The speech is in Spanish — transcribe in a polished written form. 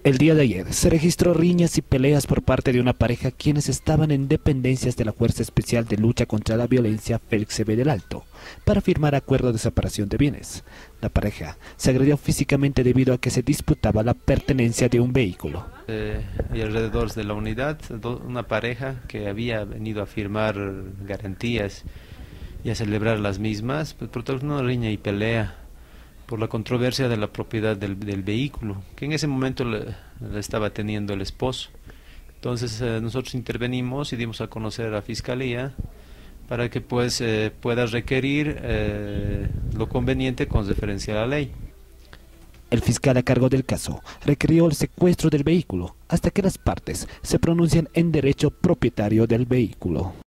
El día de ayer se registró riñas y peleas por parte de una pareja quienes estaban en dependencias de la Fuerza Especial de Lucha contra la Violencia Félix C. V. del Alto para firmar acuerdo de separación de bienes. La pareja se agredió físicamente debido a que se disputaba la pertenencia de un vehículo. Y alrededor de la unidad, una pareja que había venido a firmar garantías y a celebrar las mismas, pues protagonizó una riña y pelea por la controversia de la propiedad del vehículo, que en ese momento le estaba teniendo el esposo. Entonces nosotros intervenimos y dimos a conocer a la Fiscalía para que pues pueda requerir lo conveniente con referencia a la ley. El fiscal a cargo del caso requirió el secuestro del vehículo hasta que las partes se pronuncien en derecho propietario del vehículo.